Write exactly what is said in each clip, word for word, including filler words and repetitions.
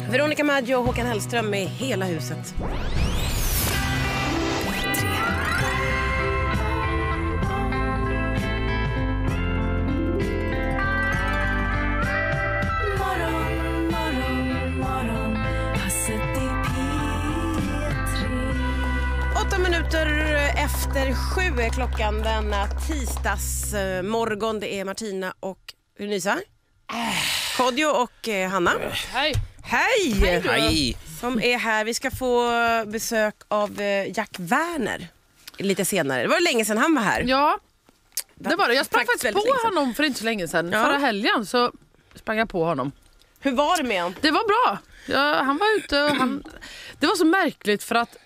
Veronica Maggio och Håkan Hellström med Hela huset. Åtta minuter efter sju är klockan denna tisdagsmorgon. Det är Martina och Unisa. Kodjo och eh, Hanna. Hej. Hej. Hej. Hej. Som är här. Vi ska få besök av eh, Jack Werner lite senare. Det var länge sedan han var här. Ja, det var det. Jag sprang faktiskt på länge honom för inte så länge sedan. Ja. Förra helgen så sprang jag på honom. Hur var det med honom? Det var bra. Ja, han var ute och han... Det var så märkligt för att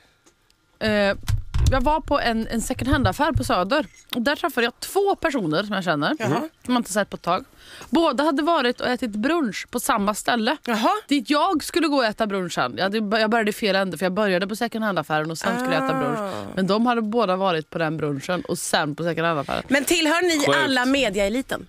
eh, jag var på en, en second hand-affär på Söder. Och där träffade jag två personer som jag känner. Jaha. Som man inte sett på ett tag. Båda hade varit och ätit brunch på samma ställe. Jaha. Dit jag skulle gå och äta brunch sen. Jag, hade, jag började i fel ände för jag började på second hand-affären och sen skulle jag äta brunch. Men de hade båda varit på den brunchen och sen på second hand-affären. Men tillhör ni Sjukt. alla mediaeliten?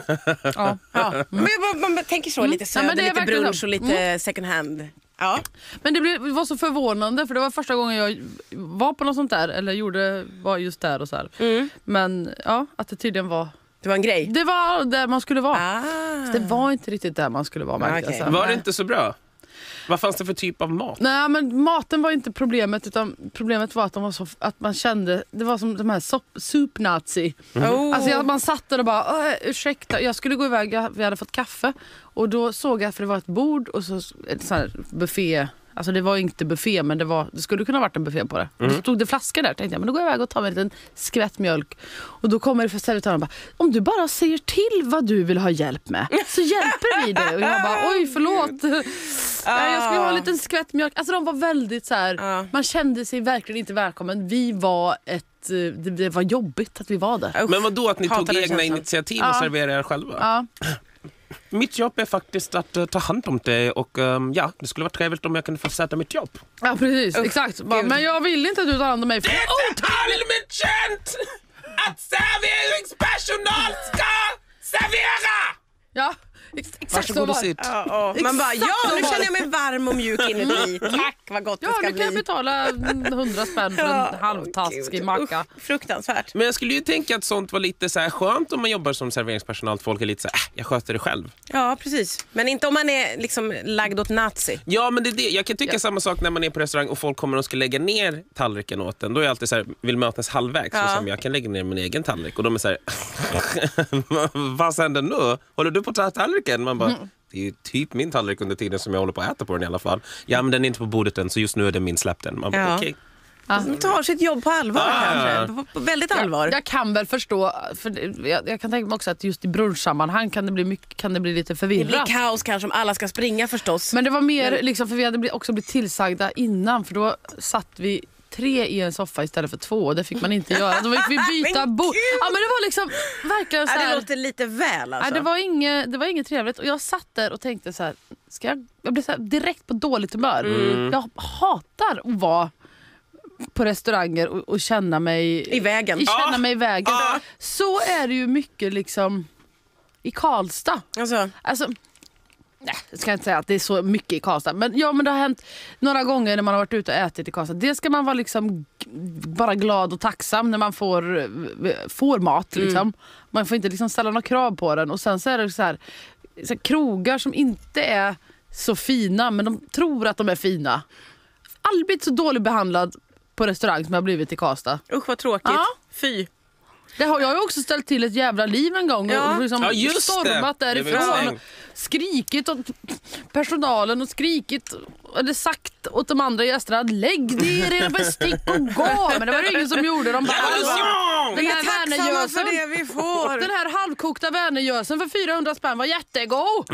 Ja. Ja. Men jag bara, man tänker så, lite Söder, Ja, men det är lite verkligen brunch så. och lite second hand. Ja. Men det, blev, det var så förvånande för det var första gången jag var på något sånt där eller gjorde var just där och så här. Mm. Men ja, att det tydligen var Det var en grej. det var där man skulle vara. Ah. Det var inte riktigt där man skulle vara, märkte jag okej. sen. Var det inte så bra? Vad fanns det för typ av mat? Nej, men maten var inte problemet utan problemet var att de var så att man kände det var som de här sop, soup nazi. Oh. Alltså jag, man satt där och bara "Åh, ursäkta, jag skulle gå iväg, jag, vi hade fått kaffe och då såg jag för det var ett bord och så ett sån här buffé. Alltså det var inte buffé men det var det skulle kunna varit en buffé på det. Och så tog det flaskor där tänkte jag men då går jag iväg och tar mig en liten skvätt mjölk och då kommer det för servitören och bara om du bara säger till vad du vill ha hjälp med så hjälper vi dig och jag bara oj förlåt. Ja, jag skulle ha en liten skvätt mjölk. Alltså de var väldigt så här Ah. man kände sig verkligen inte välkommen. Vi var ett det, det var jobbigt att vi var där. Men vad då att ni Hatar tog den egna känslan. initiativ och Ja. serverade er själva? Ja. Mitt jobb är faktiskt att uh, ta hand om det och um, ja, det skulle vara trevligt om jag kunde få sätta mitt jobb. Ja, precis. Usch, exakt. Bara, gud. men jag vill inte att du tar hand om mig. För... Det är allmänt känt att serveringspersonal ska servera! Ja, ex- exakt så Varsågod och var det. sitt. Ja, ja. Man bara, Exakt ja så nu var känner jag mig varm och mjuk inuti. Tack, vad gott det Ja, ska nu kan jag bli. betala hundra spänn för en halvtaskig Gud, macka. usch, fruktansvärt. Men jag skulle ju tänka att sånt var lite så här skönt om man jobbar som serveringspersonal. Att folk är lite så här, äh, jag sköter det själv. Ja, precis. Men inte om man är liksom lagd åt nazi. Ja, men det är det. Jag kan tycka Ja. samma sak när man är på restaurang och folk kommer och ska lägga ner tallriken åt en. Då är jag alltid så här, vill mötas halvvägs. Ja. Så som jag kan lägga ner min egen tallrik. Och de är så här, vad händer nu? Håller du på att ta tallriken? Man bara, det är ju typ min tallrik under tiden som jag håller på att äta på den i alla fall. Ja, men den är inte på bordet än, så just nu är den min släpp den. Man bara, Ja. okej. De tar sitt jobb på allvar Ah. kanske. På, på väldigt allvar. Jag, jag kan väl förstå, för det- jag, jag kan tänka mig också att just i brunchsammanhang kan det bli, mycket, kan det bli lite Det förvirrat. blir kaos kanske om alla ska springa förstås. Men det var mer liksom, för vi hade bli- också blivit tillsagda innan för då satt vi tre i en soffa istället för två och det fick man inte göra. Då fick vi byta Men bord. gud! Ja, men det var liksom verkligen så Ja, det här. låter lite väl alltså. Nej, det var inget, det var inget trevligt och jag satt där och tänkte så här, ska jag, jag blev så här direkt på dåligt humör. Jag hatar att vara på restauranger och, och känna mig I vägen. I, känna Ah! mig i vägen. Ah! Så är det ju mycket liksom i Karlstad. Alltså, Alltså nej, jag ska inte säga att det är så mycket i Karlstad. Men ja, men det har hänt några gånger när man har varit ute och ätit i Karlstad. Det ska man vara liksom g- bara glad och tacksam när man får, eh, får mat. Liksom. Man får inte liksom ställa några krav på den. Och sen så är det så här, så här krogar som inte är så fina, men de tror att de är fina. Aldrig blivit så dåligt behandlad på restaurang som jag har blivit i Karlstad. usch vad tråkigt. Ja. Fy. Det har jag ju också ställt till ett jävla liv en gång. Ja. Och liksom Ja, just det. stormat Det var därifrån. exakt. Skrikit åt personalen och skrikit eller sagt åt de andra gästerna att lägg ner er bestick och gå. Men det var det ingen som gjorde. De bara, Ja, den Vi är här tacksamma Wernergösen, för det vi får. den här halvkokta Wernergösen för fyrahundra spänn var jättegod.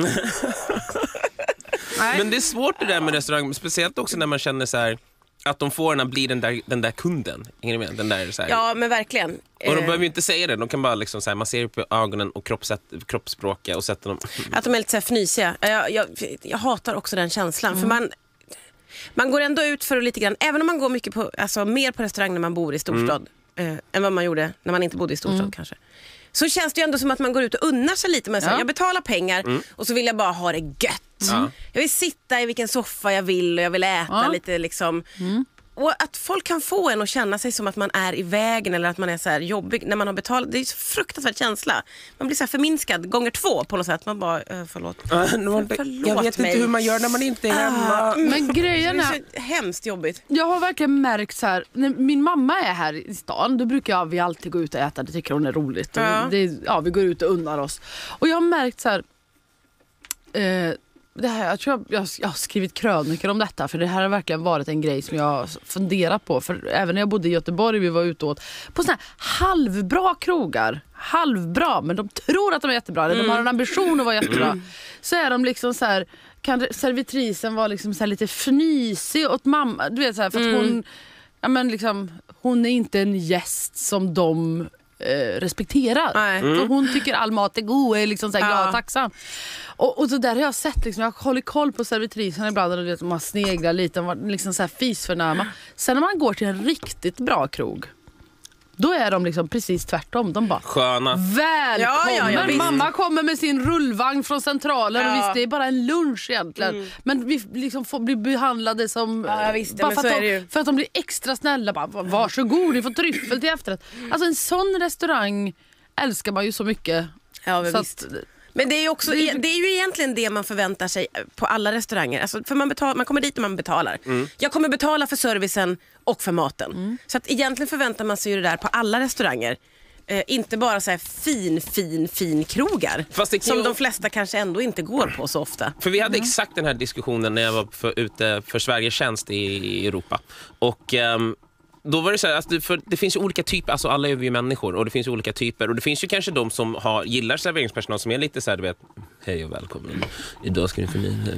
Nej. Men det är svårt det där med restaurang, speciellt också när man känner så här att de får bli den där, den där kunden. Hänger ni med? Den där så här. Ja, men verkligen. Och de Eh, behöver ju inte säga det, de kan bara liksom så här, man ser på ögonen och kroppssätt, kroppsspråket och sätter dem. Att de är lite så här fnysiga. Jag, jag, jag hatar också den känslan. För man, man går ändå ut för att lite grann, även om man går mycket på, alltså, mer på restaurang när man bor i storstad eh, än vad man gjorde när man inte bodde i storstad kanske. Så känns det ju ändå som att man går ut och unnar sig lite med så här, Ja. jag betalar pengar och så vill jag bara ha det gött. Ja. Jag vill sitta i vilken soffa jag vill och jag vill äta Ja. lite liksom. Mm. Och att folk kan få en att känna sig som att man är i vägen eller att man är så här jobbig när man har betalat. Det är så fruktansvärt känsla. Man blir så här förminskad gånger två på något sätt. Man bara, äh, förlåt. Uh, förlåt jag vet mig. inte hur man gör när man inte är hemma. Ah, Men grejen det är... är så hemskt jobbigt. Jag har verkligen märkt så här, när min mamma är här i stan, då brukar jag, vi alltid gå ut och äta, det tycker hon är roligt. Ja. Och det, ja, vi går ut och unnar oss. Och jag har märkt så här, eh, det här, jag tror jag, jag, jag har skrivit krönikor om detta, för det här har verkligen varit en grej som jag har funderat på. För även när jag bodde i Göteborg, vi var ute åt på såna här halvbra krogar. Halvbra, men de tror att de är jättebra. Eller mm. de har en ambition att vara jättebra. Mm. Så är de liksom så här, kan servitrisen vara liksom så här lite fnysig åt mamma. Du vet så här, för att mm. hon, ja men liksom, hon är inte en gäst som de eh, respekterar. Mm. För hon tycker all mat är god och är liksom så här glad och tacksam. Och, och så där har jag sett, liksom, jag håller koll på servitrisen ibland och du vet, man sneglar lite, man liksom så här fisförnärma. Sen när man går till en riktigt bra krog, då är de liksom precis tvärtom. De bara, sköna. Välkommen! Ja, ja, ja, mamma kommer med sin rullvagn från centralen. Ja. Och visst, det är bara en lunch egentligen. Mm. Men vi liksom får bli behandlade som... Ja, visst, bara men för, så att är det de, ju. för att de blir extra snälla. Bara, varsågod, ni får tryffel till efterrätt. Alltså en sån restaurang älskar man ju så mycket. Ja, men så visst. att, Men det är ju också, det är ju egentligen det man förväntar sig på alla restauranger. Alltså, för man, betal, man kommer dit och man betalar. Mm. Jag kommer betala för servicen och för maten. Mm. Så att egentligen förväntar man sig ju det där på alla restauranger. Eh, inte bara så här fin, fin, fin krogar. Fast det som ju... de flesta kanske ändå inte går på så ofta. För vi hade mm. exakt den här diskussionen när jag var för, ute för Sveriges tjänst i, i Europa. Och... Um... Då var det så här, alltså, för det finns ju olika typer, alltså alla är ju människor och det finns ju olika typer och det finns ju kanske de som har, gillar serveringspersonal som är lite så här, du vet, hej och välkommen, idag ska ni få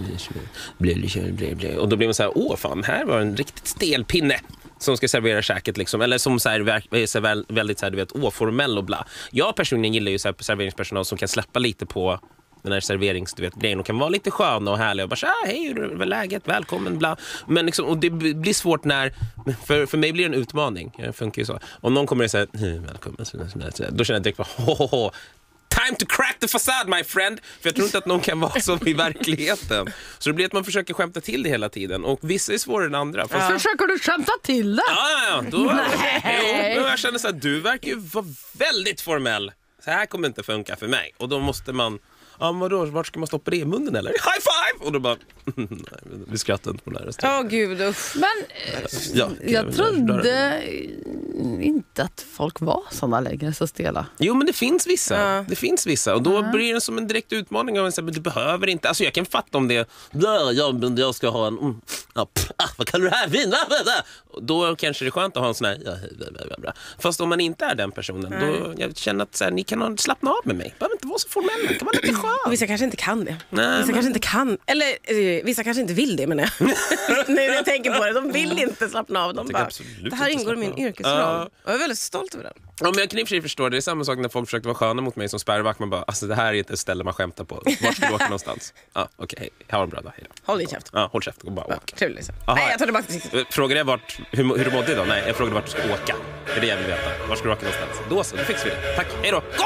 min och då blir man så här, åh fan, här var en riktigt stel pinne som ska servera käket liksom, eller som så här, är så här, väldigt så här, du vet, oformell och bla. Jag personligen gillar ju så här, serveringspersonal som kan släppa lite på den här serverings, du vet, grejen och kan vara lite skön och härlig och bara så här, hej, hur är läget, välkommen, bla. Men liksom, och det blir svårt när, för, för mig blir det en utmaning, det funkar ju så. Om någon kommer och säger, hej, välkommen, då känner jag direkt bara, ho, ho, ho. Time to crack the facade, my friend. För jag tror inte att någon kan vara som i verkligheten. Så det blir att man försöker skämta till det hela tiden. Och vissa är svårare än andra. Ja. Försöker du skämta till det? Ja, ja, ja. Då, jo, då jag känner så att du verkar ju vara väldigt formell. Så här kommer inte funka för mig. Och då måste man... Ja, vadå? Vart ska man stoppa det i munnen eller? High five! Och då bara... Nej, vi skrattar inte på den här restaurangen. Åh, gud. Uff. Men ja, jag men trodde där, inte att folk var såna längre så stela. Jo, men det finns vissa. Ja. Det finns vissa. Och då Ja. blir det som en direkt utmaning. Av en, så, du behöver inte... Alltså jag kan fatta om det... Ja, jag, jag ska ha en... Mm, ja, pff, ah, vad kan du här? Vina? Då kanske det är skönt att ha en sån här... Ja, bla, bla. Fast om man inte är den personen, mm. då jag känner att så här, ni kan slappna av med mig. Behöver inte vara så formella. Det kan vara lite skönt. Och vissa kanske inte kan det. Nej, vissa men... kanske inte kan. Eller eh, vissa kanske inte vill det, men jag. Nu när jag tänker på det. De vill inte slappna av. De bara, det här ingår i min yrkesroll. Uh. Och jag är väldigt stolt över den. Ja, men jag kan i och för sig förstå. Det är samma sak när folk försökte vara sköna mot mig som spärrvakt. Man bara, alltså det här är inte ett ställe man skämtar på. Vart ska du åka någonstans? Ja, okej, okay, hej. Här var en bra dag. Hej då. Håll din käft. Ja, håll käft och bara åka. Trevligt. Nej, jag tar det bara. Frågade jag vart, hur, hur du mådde idag? Nej, jag frågade vart du ska åka. Det är det jag vill veta. Vart ska du åka någonstans? Då så, då fixar vi det. Tack, hej då. Gå!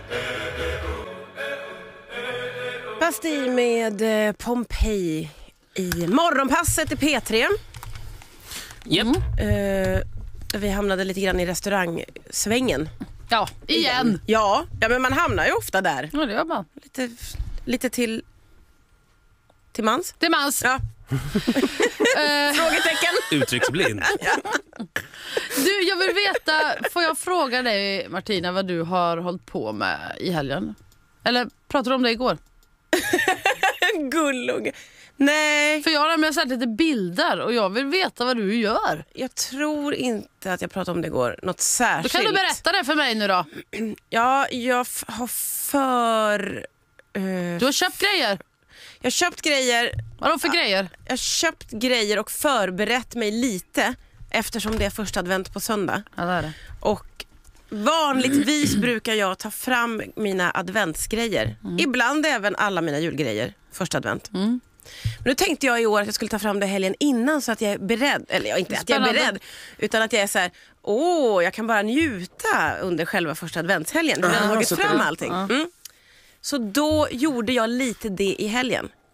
Pastej med eh, Pompeji i morgonpasset i P tre. Yep. Mm. Eh, vi hamnade lite grann i restaurangsvängen. Ja, igen. Ja, ja, men man hamnar ju ofta där. Ja, det gör man. Lite, lite till till mans. Till mans. Ja. Frågetecken. Uttrycksblind. Ja. Du, jag vill veta, får jag fråga dig Martina vad du har hållit på med i helgen? Eller pratade du om det igår? Gullung. Nej. För jag har nämligen sett lite bilder och jag vill veta vad du gör. Jag tror inte att jag pratade om det igår. Något särskilt. Då kan du berätta det för mig nu då. Ja, jag f- har för... Uh, du har köpt grejer. Jag har köpt grejer. Vadå för grejer? Jag har köpt grejer och förberett mig lite eftersom det är första advent på söndag. Ja, det är det. Och vanligtvis brukar jag ta fram mina adventsgrejer. Mm. Ibland även alla mina julgrejer första advent. Mm. Men nu tänkte jag i år att jag skulle ta fram det helgen innan så att jag är beredd. Eller inte att jag är beredd, utan att jag är så här: åh, jag kan bara njuta under själva första adventshelgen. Jag har tagit fram allting. Mm. Så då gjorde jag lite det i helgen.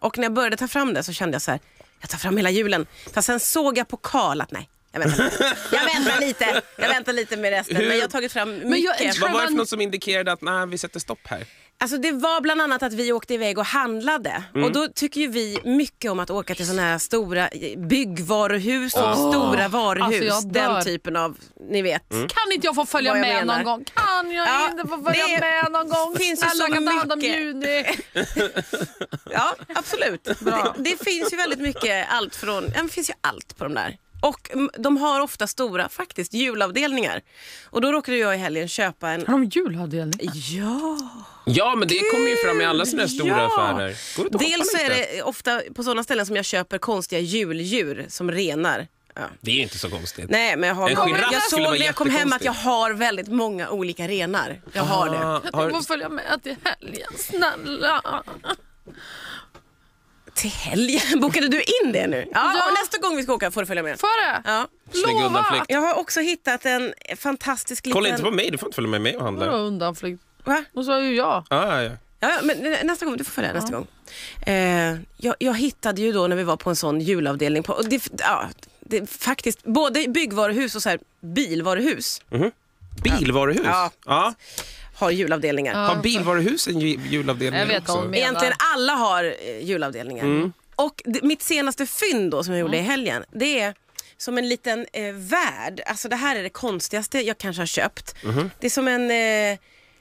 Och när jag började ta fram det så kände jag så här, jag tar fram hela julen. Fast sen såg jag på Karl att nej, jag väntar lite. Jag väntar lite, jag väntar lite med resten. Hur? Men jag har tagit fram mycket. Men jag- Vad var det för något som indikerade att nej, vi sätter stopp här? Alltså det var bland annat att vi åkte iväg och handlade. Mm. Och då tycker ju vi mycket om att åka till såna här stora byggvaruhus och stora varuhus. Alltså jag dör. Den typen av, ni vet. Mm. Kan inte jag få följa Vad jag med menar. någon gång? Kan jag Ja, inte få följa det med någon gång? finns ju Snälla, så kan ta hand om mycket. Juni. Ja, absolut. Det, det finns ju väldigt mycket allt från, ja, det finns ju allt på de där. Och mm, de har ofta stora faktiskt julavdelningar. Och då råkade jag i helgen köpa en... Har de julavdelning? Ja! Ja, men det kommer ju fram i alla såna här stora Ja. affärer. Går det inte att Dels så hoppa är lite? det ofta på sådana ställen som jag köper konstiga juldjur som renar. Ja. Det är ju inte så konstigt. Nej, men jag har En giraff jag skulle såg vara när jag kom hem att jättekonstigt. jag har väldigt många olika renar. Jag har det. Ah, Jag har, får följa med till helgen, snälla. Till helgen? Bokade du in det nu? Ja, Ja. och nästa gång vi ska åka får du följa med. Får det? Ja. släng undanflykt. Jag har också hittat en fantastisk liten... Kolla inte på mig, du får inte följa med mig och handla. Vadå undanflykt? Va? Och så är ju jag. Ah, ja. Ja, ja, men nästa gång, du får följa nästa gång. Eh, jag, jag hittade ju då när vi var på en sån julavdelning på, och det, ja, det är faktiskt både byggvaruhus och så här bilvaruhus Bilvaruhus? Ja. Ja. har julavdelningar. Har bilvaruhus en ju- julavdelning Jag vet också? vad hon menar. Egentligen alla har eh, julavdelningar. Och det, mitt senaste fynd då som jag gjorde i helgen, det är som en liten eh, värld. Alltså det här är det konstigaste jag kanske har köpt. Det är som en... Eh,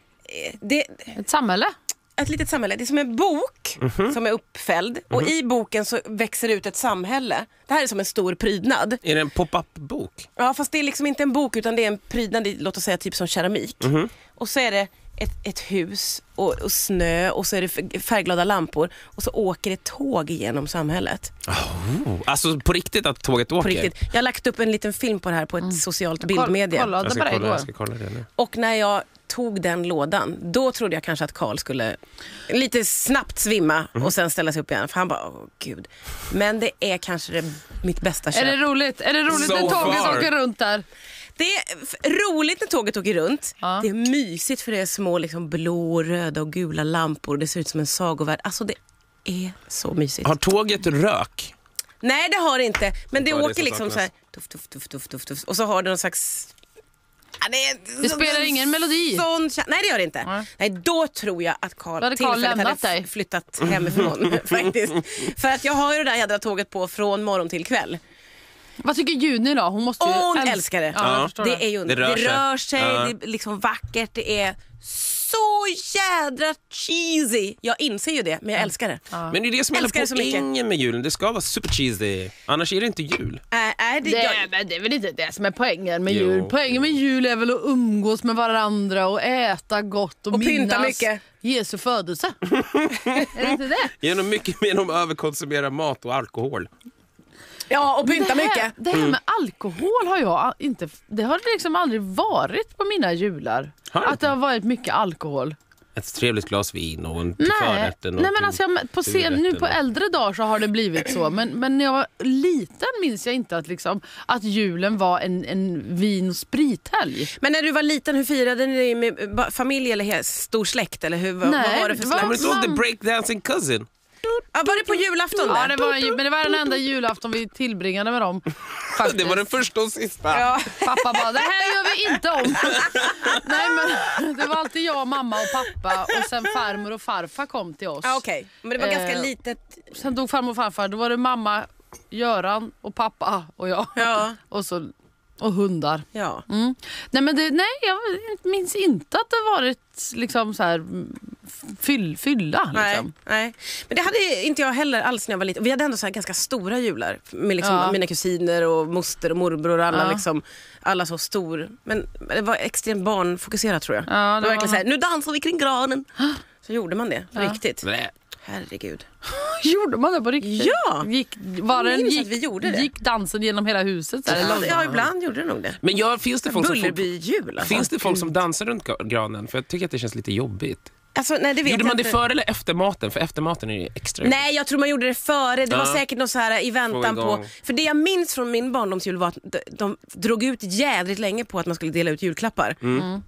det, Ett samhälle? ett litet samhälle. Det är som en bok som är uppfälld. Och i boken så växer ut ett samhälle. Det här är som en stor prydnad. Är det en pop-up-bok? Ja, fast det är liksom inte en bok utan det är en prydnad, i, låt oss säga typ som keramik. Och så är det ett, ett hus och, och snö och så är det färgglada lampor och så åker det tåg genom samhället. Oh, alltså på riktigt att tåget åker? På riktigt. Jag har lagt upp en liten film på det här på ett socialt bildmedia. Kolla, Jag det ska, bara kolla, igår. jag ska kolla det nu. Och när jag tog den lådan, då trodde jag kanske att Karl skulle lite snabbt svimma och sen ställa sig upp igen. För han bara, åh gud. Men det är kanske det, mitt bästa köp. Är det roligt? Är det roligt So när tåget far. åker runt där? Det är f- roligt när tåget åker runt. Ja. Det är mysigt för det är små liksom, blå, röda och gula lampor. Det ser ut som en sagovärld. Alltså det är så mysigt. Har tåget rök? Nej, det har det inte. Men det Ja, det är åker så liksom saknas. så här tuff, tuff, tuff, tuff, tuff, tuff. Och så har det någon slags... Ja, det, är, Det spelar ingen melodi. Sån, nej, det gör det inte. Nej. Nej, då tror jag att Karl Då hade Karl tillfälligt lämnat hade dig. f- flyttat hemifrån faktiskt. För att jag har ju det där jädra tåget på från morgon till kväll. Vad tycker Juni då? Hon måste ju Och hon älska- älskar det. Ja, jag Ja. förstår Det är ju Det rör det sig. rör sig, Ja. det är liksom vackert, det är så jädra cheesy. Jag inser ju det, men jag älskar det. Men det är det som Älskar det så är mycket. poängen med julen. Det ska vara super cheesy. Annars är det inte jul. Äh, är det, Det, jag, är, men det är väl inte det som är poängen med Jo. jul. Poängen med jul är väl att umgås med varandra och äta gott och, Och pynta minnas mycket. Jesu födelse. Är det inte det? Genom mycket mer om att överkonsumera mat och alkohol. ja, och pynta det här, mycket. Det här med alkohol har jag inte... Det har liksom aldrig varit på mina jular. Har det Att det har varit mycket alkohol. Ett trevligt glas vin och en till Nej, förrätten. och nej men till- alltså jag, på till sen, nu rätten. på äldre dagar så har det blivit så. Men, men när jag var liten minns jag inte att, liksom, att julen var en, en vin- och sprithelg. Men när du var liten, hur firade ni det med ba- familj eller he- stor släkt? Eller hur, vad, Nej, vad var det för det var- släkt? Kommer du inte ihåg The Mam- Breakdancing Cousin? Ja, var det på julafton? Ja, där? det var, en- men det var den enda julafton vi tillbringade med dem. Faktiskt. Det var den första och sista. Ja. Pappa bara, det här gör vi inte om. Nej men det var alltid jag, mamma och pappa och sen farmor och farfar kom till oss. Ja, okej. Men det var ganska Eh, litet. Sen dog farmor och farfar, då var det mamma, Göran och pappa och jag. Ja. Och, så, och hundar. Ja. Mm. Nej men det, nej jag minns inte att det varit liksom så här mm, fyll, fylla Nej, liksom. nej. Men det hade inte jag heller alls när jag var liten. Vi hade ändå så här ganska stora jular med liksom Ja. mina kusiner och moster och morbror och alla Ja. liksom, alla så stor. Men det var extremt barnfokuserat tror jag. Ja, det var det verkligen var- så här, nu dansar vi kring granen. Så gjorde man det, på Ja. riktigt. Nej. Herregud. Gjorde man det på riktigt? Ja! Gick, var Jag det, minns gick, att vi gjorde det. gick dansen genom hela huset? Där, Ja, eller? ja, ibland gjorde det nog det. Men jag, finns det folk som, Bullerby-jul alltså. finns det folk som dansar runt granen? För jag tycker att det känns lite jobbigt. Alltså, nej, det vet Gjorde jag man det inte. före eller efter maten? För efter maten är det extra jobbigt. Nej, jag tror man gjorde det före. Det var Ja. säkert något så här i Få väntan igång. på... För det jag minns från min barndomsjul var att de, de drog ut jädrigt länge på att man skulle dela ut julklappar. Mm.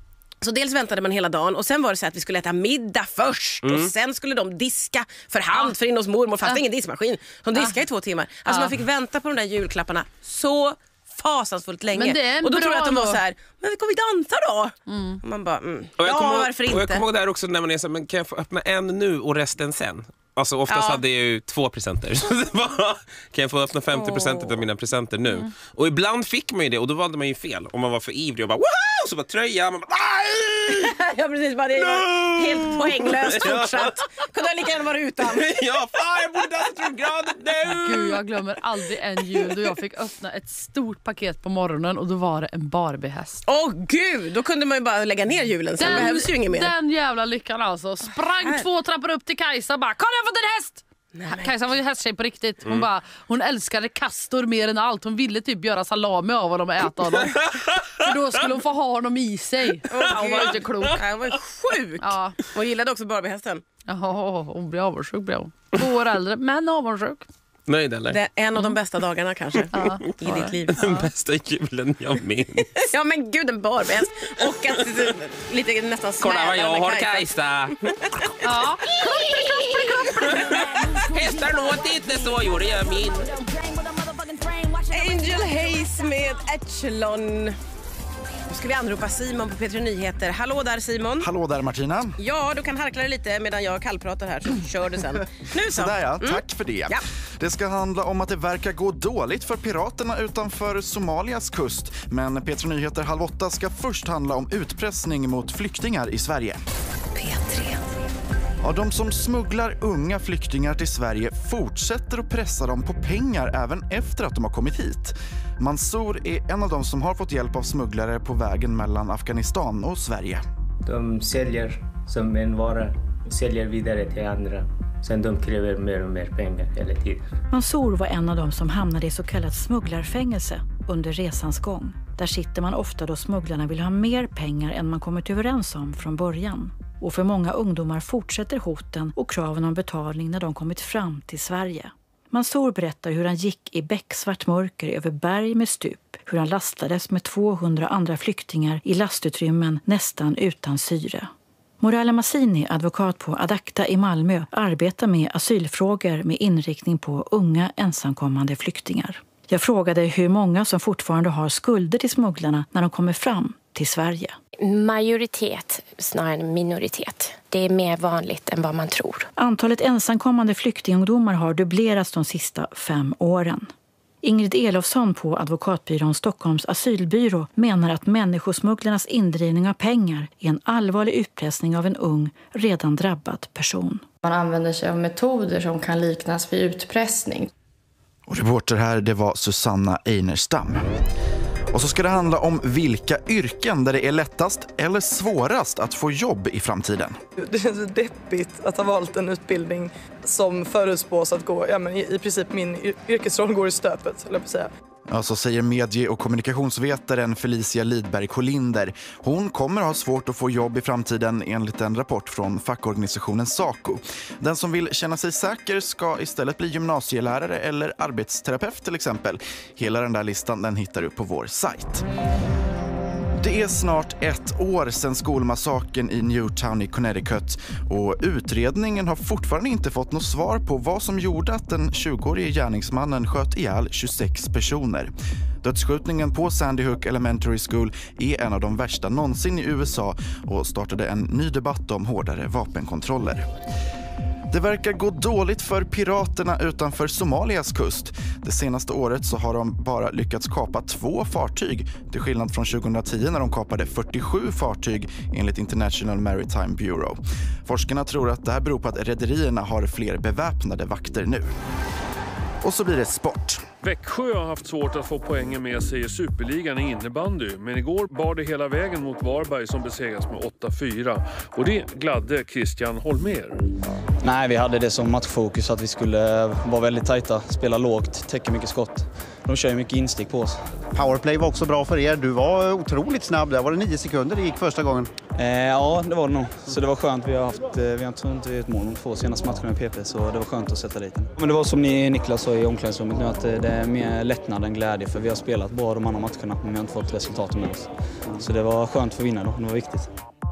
Så dels väntade man hela dagen och sen var det så att vi skulle äta middag först mm. och sen skulle de diska för hand ja. för in hos mormor fast ja. ingen diskmaskin. De diskade ja. i två timmar. Alltså ja. man fick vänta på de där julklapparna så fasansfullt länge. Och då tror jag att de var så här, men vi kommer vi dansa då? Mm. Och man bara, mm. och jag ja ihåg, varför inte? Och jag kommer ihåg där också när man är så, men kan jag få öppna en nu och resten sen? Alltså oftast ja. hade jag ju två presenter. Så det var, kan jag få öppna femtio procent oh. av mina presenter nu? Mm. Och ibland fick man ju det och då valde man ju fel. Om man var för ivrig och bara wow! Så bara tröja. Man bara ja precis, bara det var no! helt poänglöst fortsatt. Kunde jag lika gärna vara utan. ja, fan jag borde dansa trumgradet nu! Gud, jag glömmer aldrig en jul då jag fick öppna ett stort paket på morgonen och då var det en Barbie-häst. Åh oh, gud, då kunde man ju bara lägga ner julen. Sen behövs ju inget mer. Den jävla lyckan alltså. Sprang oh, två trappor upp till Kajsa bara, kolla jag har fått en häst! Nej, Kajsa var ju hästtjej på riktigt. Hon, mm. bara, hon älskade Castor mer än allt. Hon ville typ göra salami av honom och äta honom. För då skulle hon få ha honom i sig. Oh, hon var inte klok. Hon var sjuk. Ja. Hon gillade också Barbie-hästen. Jaha, hon blev avundsjuk. Blev hon. Två år äldre, men avundsjuk. Nöjd eller? Det är en av de bästa dagarna kanske ja, i ditt liv. Den bästa julen jag minns. ja men gud, en Barbie-häst. Och att lite nästan smäda. Kolla vad jag har Kajsa. ja. Hästar låter inte så, gjorde jag min. Angel Hayes med Echelon. Nu ska vi anropa Simon på P tre Nyheter. Hallå där Simon. Hallå där Martina. Ja, du kan harkla dig lite medan jag kallpratar här så kör du sen. Nu så. Sådär ja, mm. tack för det. Ja. Det ska handla om att det verkar gå dåligt för piraterna utanför Somalias kust. Men P tre Nyheter halv åtta ska först handla om utpressning mot flyktingar i Sverige. P tre. Ja, de som smugglar unga flyktingar till Sverige fortsätter att pressa dem på pengar även efter att de har kommit hit. Mansour är en av dem som har fått hjälp av smugglare på vägen mellan Afghanistan och Sverige. De säljer som en vara, säljer vidare till andra. Sen de kräver mer och mer pengar hela tiden. Mansour var en av dem som hamnade i så kallat smugglarfängelse under resans gång. Där sitter man ofta då smugglarna vill ha mer pengar än man kommit överens om från början. Och för många ungdomar fortsätter hoten och kraven om betalning när de kommit fram till Sverige. Mansour berättar hur han gick i becksvart mörker över berg med stup. Hur han lastades med tvåhundra andra flyktingar i lastutrymmen nästan utan syre. Morale Massini, advokat på Adacta i Malmö, arbetar med asylfrågor med inriktning på unga ensamkommande flyktingar. Jag frågade hur många som fortfarande har skulder till smugglarna när de kommer fram till Sverige. Majoritet snarare än minoritet. Det är mer vanligt än vad man tror. Antalet ensamkommande flyktingungdomar har dubblerats de sista fem åren. Ingrid Elofsson på advokatbyrån Stockholms asylbyrå menar att människosmugglarnas indrivning av pengar är en allvarlig utpressning av en ung, redan drabbad person. Man använder sig av metoder som kan liknas vid utpressning. Och reporter här, det var Susanna Einerstam. Och så ska det handla om vilka yrken där det är lättast eller svårast att få jobb i framtiden. Det känns så deppigt att ha valt en utbildning som förutspås att gå, ja men i, i princip min yrkesroll går i stöpet, eller på att säga. Ja, så säger medie- och kommunikationsvetaren Felicia Lidberg-Kolinder. Hon kommer ha svårt att få jobb i framtiden enligt en rapport från fackorganisationen SACO. Den som vill känna sig säker ska istället bli gymnasielärare eller arbetsterapeut till exempel. Hela den där listan den hittar du på vår sajt. Det är snart ett år sedan skolmassakern i Newtown i Connecticut och utredningen har fortfarande inte fått något svar på vad som gjorde att den tjugoårige gärningsmannen sköt ihjäl tjugosex personer. Dödsskjutningen på Sandy Hook Elementary School är en av de värsta någonsin i U S A och startade en ny debatt om hårdare vapenkontroller. Det verkar gå dåligt för piraterna utanför Somalias kust. Det senaste året så har de bara lyckats kapa två fartyg, till skillnad från tjugohundratio när de kapade fyrtiosju fartyg enligt International Maritime Bureau. Forskarna tror att det här beror på att rederierna har fler beväpnade vakter nu. Och så blir det sport. Växjö har haft svårt att få poängen med sig i Superligan i innebandy. Men igår bar det hela vägen mot Varberg som besegras med åtta fyra. Och det gladde Christian Holmér. Nej, vi hade det som matchfokus att vi skulle vara väldigt tajta, spela lågt, täcka mycket skott. De kör ju mycket instick på oss. Powerplay var också bra för er. Du var otroligt snabb. Där var det nio sekunder det gick första gången. Eh, ja, det var det nog. Så det var skönt. Vi har haft, vi har inte inte ett mål de två senaste matcherna i P P, så det var skönt att sätta dit den. Men det var som ni Niklas sa i omklädningsrummet nu, att det är mer lättnad än glädje, för vi har spelat bra de andra matcherna men vi har inte fått resultaten med oss. Så det var skönt för att vinna då, det var viktigt.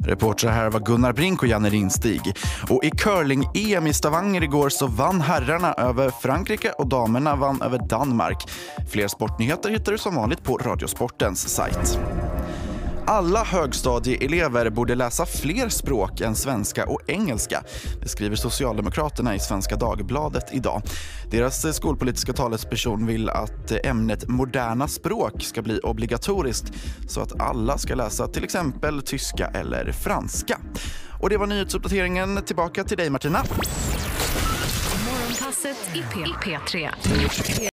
Reportrar här var Gunnar Brink och Janne Rinstig. Och i curling-E M i Stavanger igår så vann herrarna över Frankrike och damerna vann över Danmark. Fler sportnyheter hittar du som vanligt på Radiosportens sajt. Alla högstadieelever borde läsa fler språk än svenska och engelska. Det skriver Socialdemokraterna i Svenska Dagbladet idag. Deras skolpolitiska talesperson vill att ämnet moderna språk ska bli obligatoriskt så att alla ska läsa till exempel tyska eller franska. Och det var nyhetsuppdateringen. Tillbaka till dig, Martina. Morgonpasset i P tre.